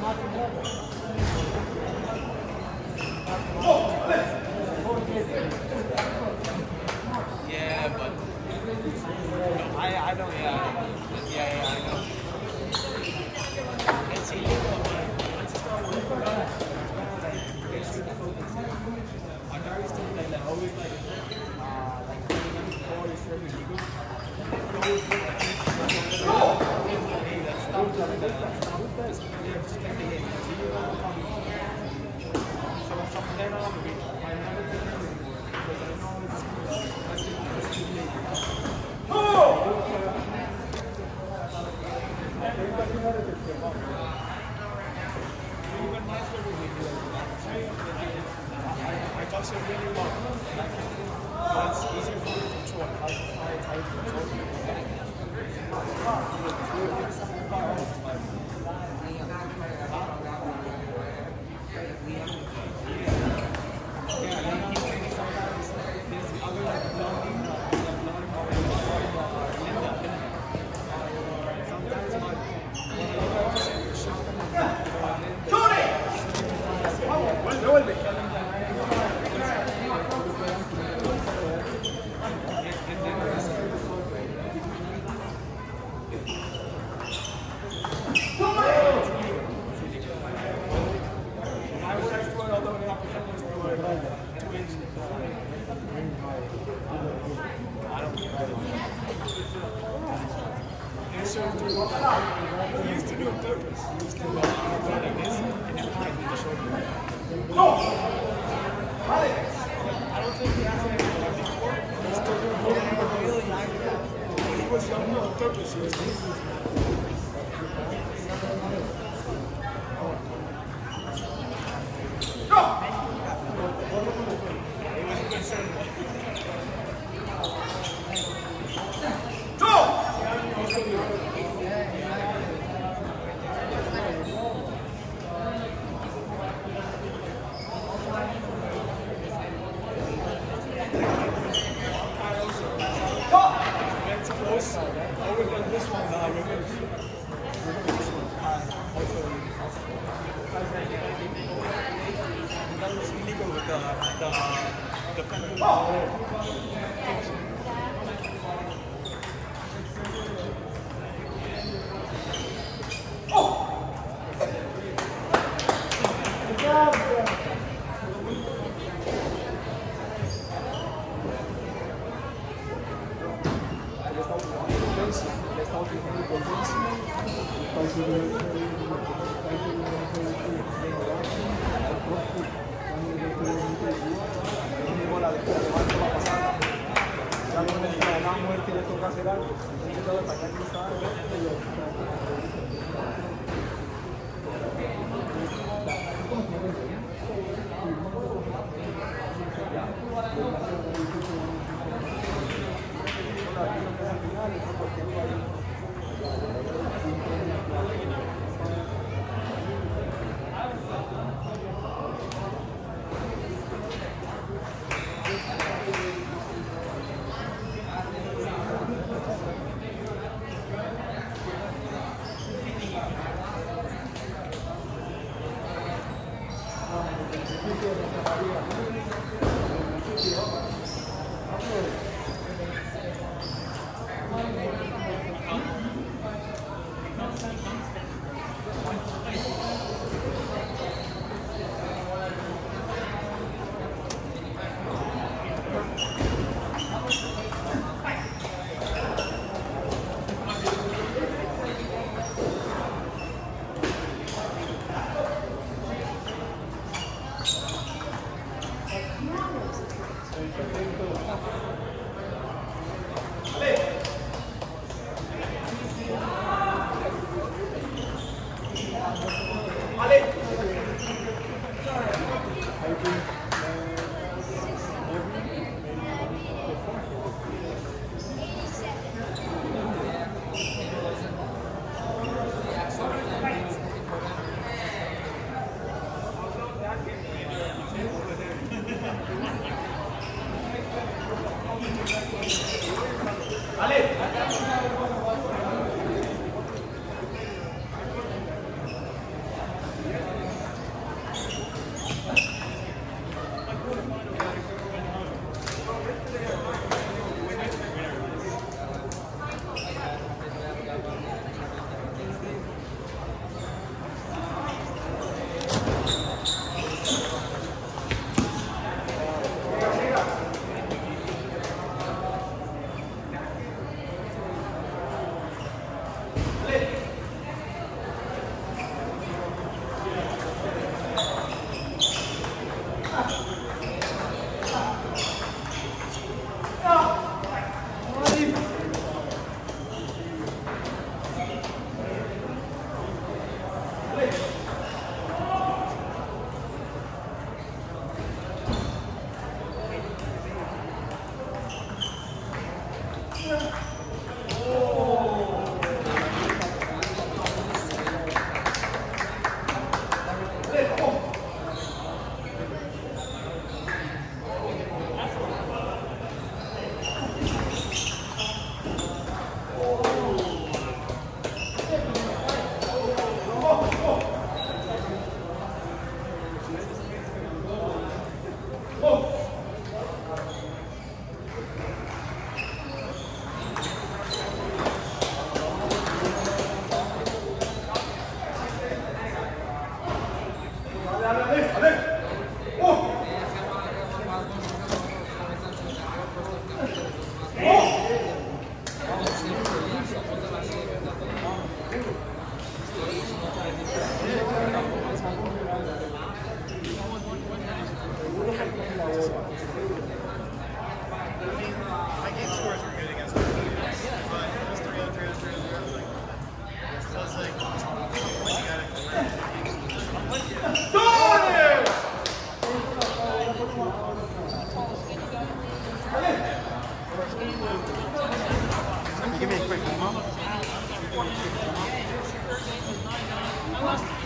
Yeah, but I don't. Yeah, I know. It's illegal, but once you start working for that, there's the focus. I always think like always like before you serve illegal, you always look at it. Hey, that's not just like the game. So something they're not on the beat. I never did it anymore because I know it's too late. Even my favorite video, I touch it really well. But it's easier for me to control. I control He used to do it on purpose. He used to go like this and then try to do the shoulder. I don't think he has anything like before. He's still doing it really young. When he was young on purpose, he was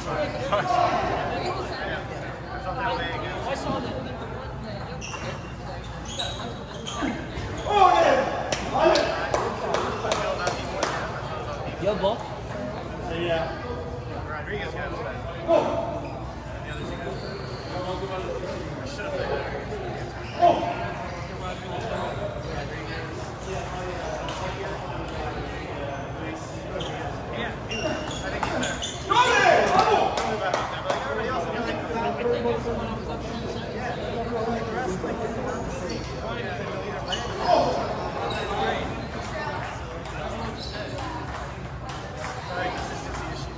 You have both? Yeah. Rodriguez got his back. And the other two guys. I should have played that. Yeah, I think he's there. Probably about half there, but like everybody else, I feel like the rest, like, either play. Consistency issue.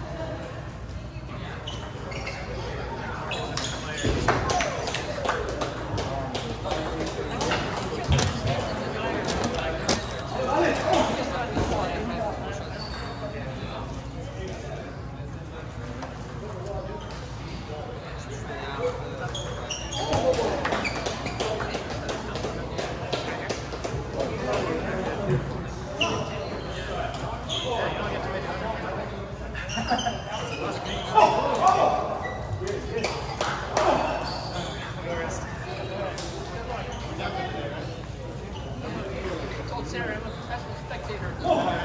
Sarah, I'm a professional spectator.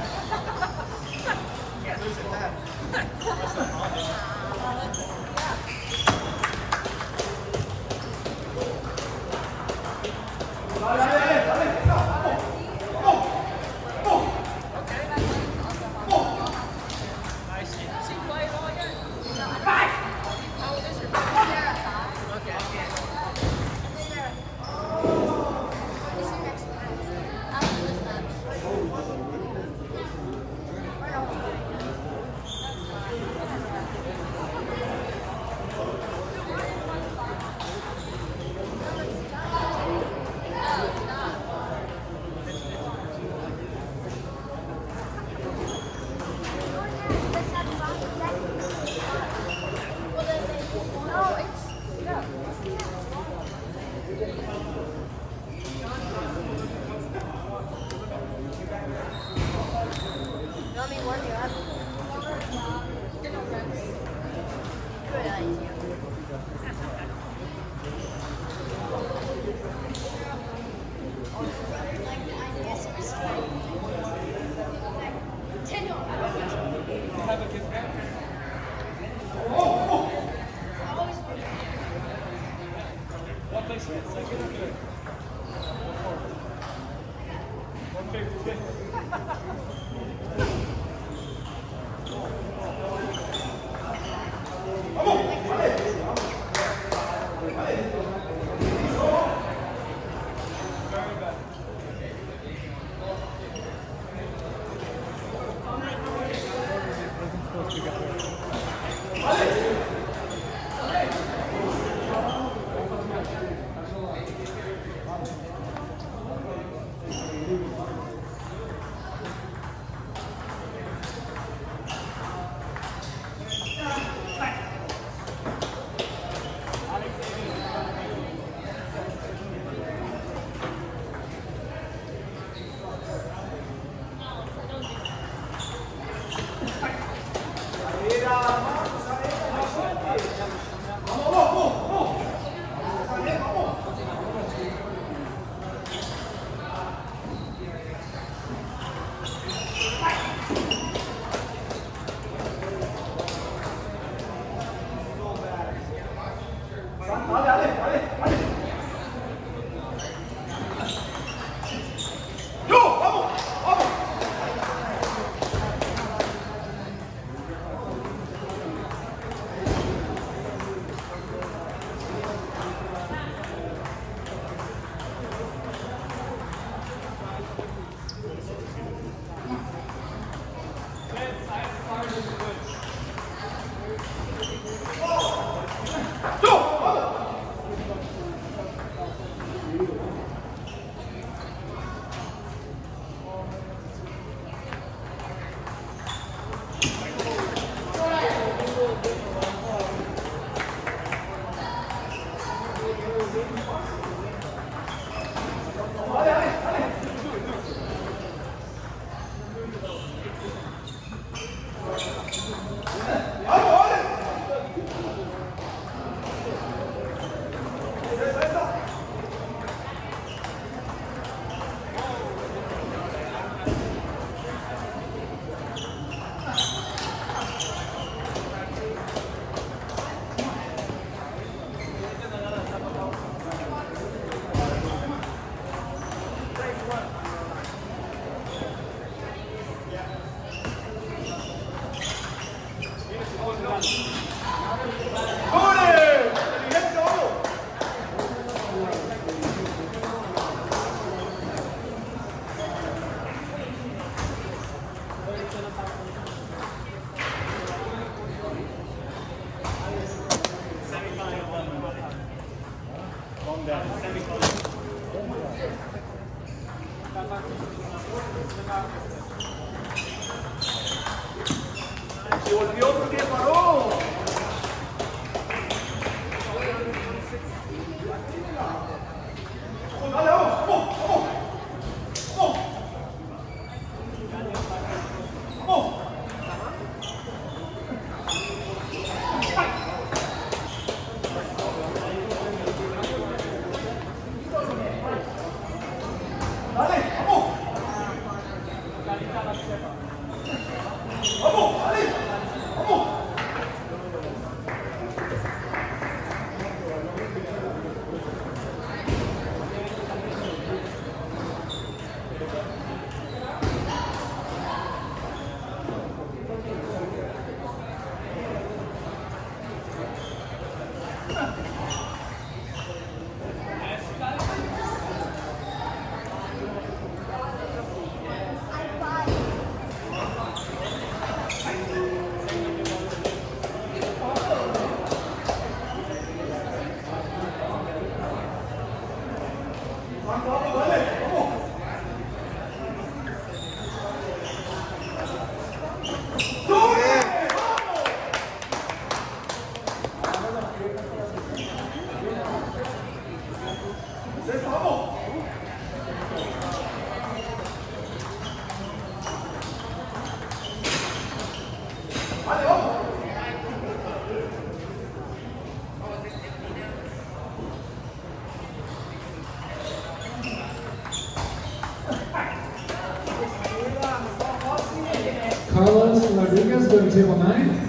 Can't lose at that. Y volvió porque paró. Dale, vamos, vamos, vamos. Vamos. Dale, vamos. Vamos, dale. Vamos. Vamos, dale, vamos. Carlos Rodriguez going table 9.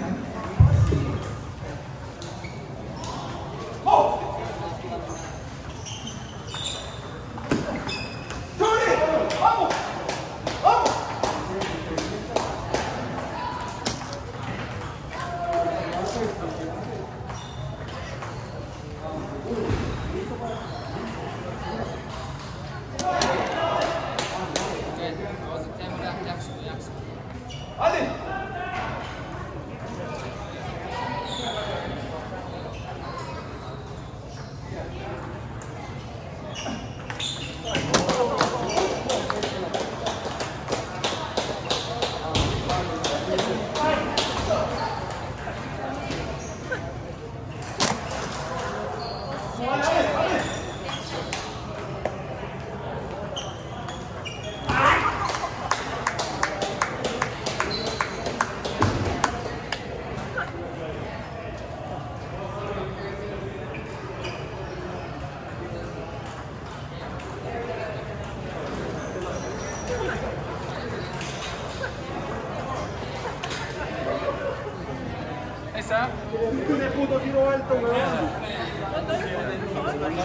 Esa. Qué puto tiro alto, weón.